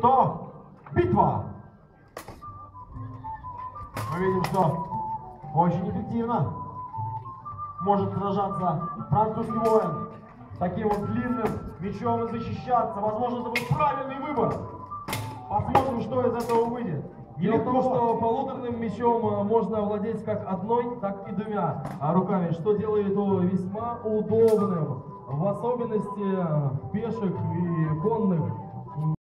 то битва. Мы видим, что очень эффективно может сражаться французский воин таким вот длинным мечом и защищаться. Возможно, это был правильный выбор. Посмотрим, что из этого выйдет. Дело в том, что полуторным мечом можно владеть как одной, так и двумя руками, что делает его весьма удобным, в особенности пеших и конных